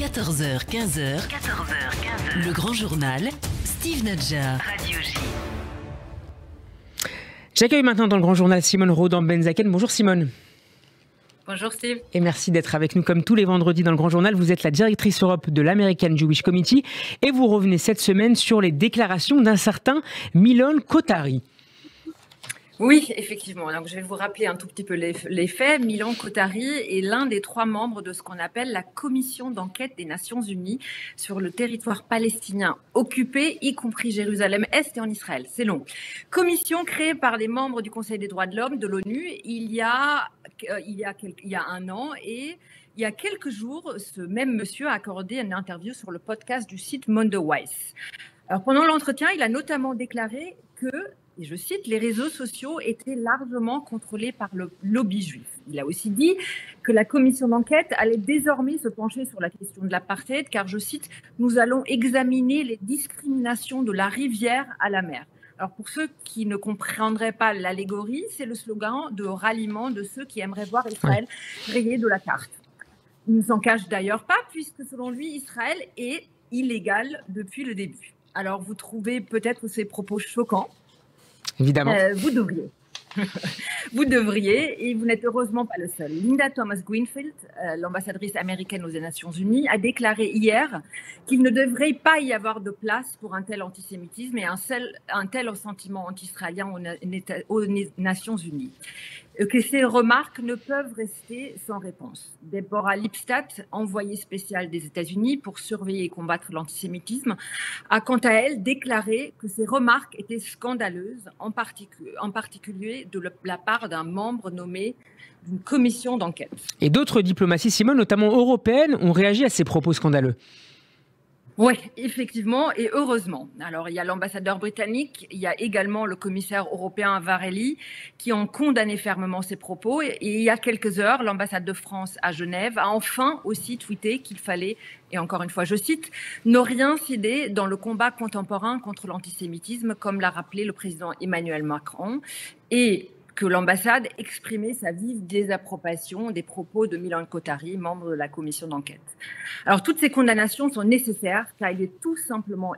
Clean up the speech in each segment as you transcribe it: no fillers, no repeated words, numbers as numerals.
14h-15h, le grand journal, Steve Nadjar, Radio J. J'accueille maintenant dans le grand journal Simone Rodan-Benzaken. Bonjour Simone. Bonjour Steve. Et merci d'être avec nous comme tous les vendredis dans le grand journal. Vous êtes la directrice Europe de l'American Jewish Committee et vous revenez cette semaine sur les déclarations d'un certain Milon Kotari. Oui, effectivement. Donc, je vais vous rappeler un tout petit peu les faits. Milon Kotari est l'un des 3 membres de ce qu'on appelle la commission d'enquête des Nations Unies sur le territoire palestinien occupé, y compris Jérusalem-Est et en Israël. C'est long. Commission créée par les membres du Conseil des droits de l'homme de l'ONU il y a 1 an et il y a quelques jours, ce même monsieur a accordé une interview sur le podcast du site Mondoweiss. Alors, pendant l'entretien, il a notamment déclaré que, et je cite, les réseaux sociaux étaient largement contrôlés par le lobby juif. Il a aussi dit que la commission d'enquête allait désormais se pencher sur la question de l'apartheid, car, je cite, nous allons examiner les discriminations de la rivière à la mer. Alors, pour ceux qui ne comprendraient pas l'allégorie, c'est le slogan de ralliement de ceux qui aimeraient voir Israël rayé de la carte. Il ne s'en cache d'ailleurs pas, puisque selon lui, Israël est illégal depuis le début. Alors, vous trouvez peut-être ces propos choquants. Évidemment. Vous devriez. Vous devriez, et vous n'êtes heureusement pas le seul. Linda Thomas-Greenfield, l'ambassadrice américaine aux Nations Unies, a déclaré hier qu'il ne devrait pas y avoir de place pour un tel antisémitisme et un tel sentiment anti-israélien aux Nations Unies. Que ces remarques ne peuvent rester sans réponse. Deborah Lipstadt, envoyée spéciale des États-Unis pour surveiller et combattre l'antisémitisme, a quant à elle déclaré que ces remarques étaient scandaleuses, en particulier de la part d'un membre nommé d'une commission d'enquête. Et d'autres diplomaties, Simone, notamment européennes, ont réagi à ces propos scandaleux. Oui, effectivement, et heureusement. Alors, il y a l'ambassadeur britannique, il y a également le commissaire européen Varhelyi qui ont condamné fermement ces propos. Et il y a quelques heures, l'ambassade de France à Genève a enfin aussi tweeté qu'il fallait, et encore une fois je cite, ne rien céder dans le combat contemporain contre l'antisémitisme, comme l'a rappelé le président Emmanuel Macron. Et que l'ambassade exprimait sa vive désapprobation des propos de Milon Kotari, membre de la commission d'enquête. Alors, toutes ces condamnations sont nécessaires car il est tout simplement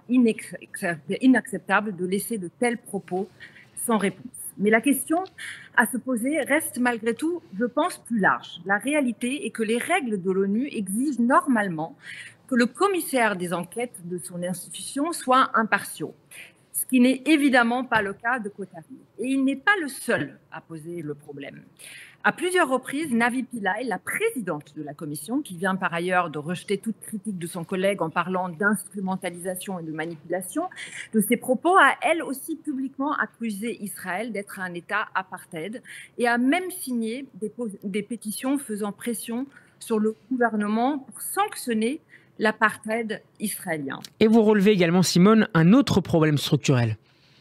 inacceptable de laisser de tels propos sans réponse. Mais la question à se poser reste malgré tout, je pense, plus large. La réalité est que les règles de l'ONU exigent normalement que le commissaire des enquêtes de son institution soit impartial. Ce qui n'est évidemment pas le cas de Kotari. Et il n'est pas le seul à poser le problème. À plusieurs reprises, Navi Pillay, la présidente de la commission, qui vient par ailleurs de rejeter toute critique de son collègue en parlant d'instrumentalisation et de manipulation, de ses propos, a elle aussi publiquement accusé Israël d'être un État apartheid et a même signé des pétitions faisant pression sur le gouvernement pour sanctionner l'apartheid israélien. Et vous relevez également, Simone, un autre problème structurel.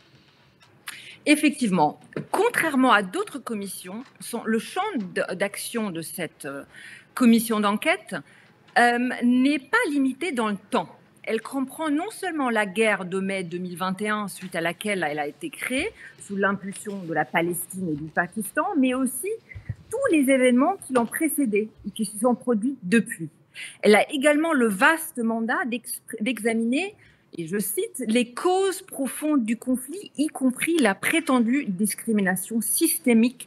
Effectivement, contrairement à d'autres commissions, le champ d'action de cette commission d'enquête n'est pas limité dans le temps. Elle comprend non seulement la guerre de mai 2021, suite à laquelle elle a été créée, sous l'impulsion de la Palestine et du Pakistan, mais aussi tous les événements qui l'ont précédée et qui se sont produits depuis. Elle a également le vaste mandat d'examiner, et je cite, les causes profondes du conflit, y compris la prétendue discrimination systémique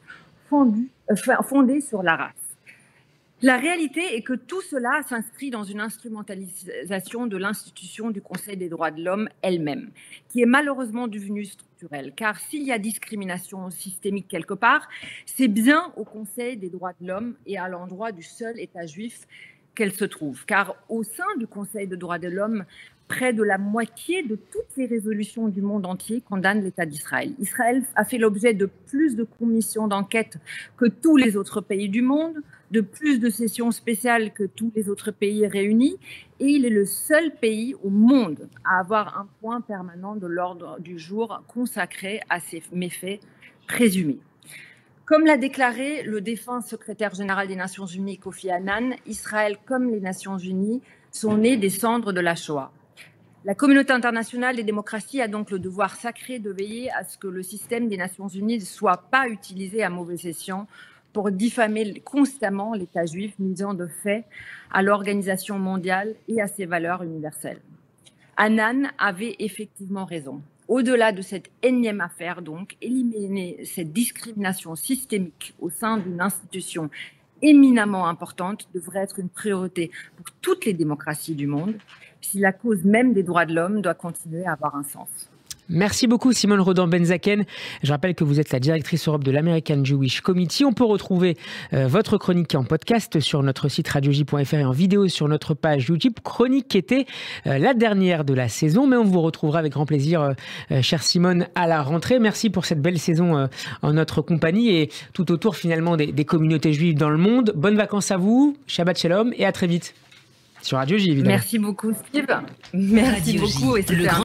fondée sur la race. La réalité est que tout cela s'inscrit dans une instrumentalisation de l'institution du Conseil des droits de l'homme elle-même, qui est malheureusement devenue structurelle. Car s'il y a discrimination systémique quelque part, c'est bien au Conseil des droits de l'homme et à l'endroit du seul État juif qu'elle se trouve. Car au sein du Conseil des droits de l'homme, près de la moitié de toutes les résolutions du monde entier condamnent l'État d'Israël. Israël a fait l'objet de plus de commissions d'enquête que tous les autres pays du monde, de plus de sessions spéciales que tous les autres pays réunis, et il est le seul pays au monde à avoir un point permanent de l'ordre du jour consacré à ces méfaits présumés. Comme l'a déclaré le défunt secrétaire général des Nations Unies, Kofi Annan, Israël comme les Nations Unies sont nés des cendres de la Shoah. La communauté internationale des démocraties a donc le devoir sacré de veiller à ce que le système des Nations Unies ne soit pas utilisé à mauvais escient pour diffamer constamment l'État juif, misant de fait à l'organisation mondiale et à ses valeurs universelles. Hanan avait effectivement raison. Au-delà de cette énième affaire, donc, éliminer cette discrimination systémique au sein d'une institution éminemment importante devrait être une priorité pour toutes les démocraties du monde, si la cause même des droits de l'homme doit continuer à avoir un sens. Merci beaucoup Simone Rodan-Benzaken. Je rappelle que vous êtes la directrice Europe de l'American Jewish Committee. On peut retrouver votre chronique en podcast sur notre site radioj.fr et en vidéo sur notre page YouTube. Chronique qui était la dernière de la saison, mais on vous retrouvera avec grand plaisir, chère Simone, à la rentrée. Merci pour cette belle saison en notre compagnie et tout autour finalement des communautés juives dans le monde. Bonnes vacances à vous, Shabbat Shalom et à très vite sur Radio J évidemment. Merci beaucoup Steve. Merci Radio beaucoup. J, et